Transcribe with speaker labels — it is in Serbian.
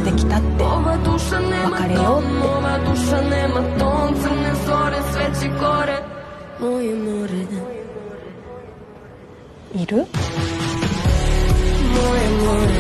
Speaker 1: できたって別れようっている？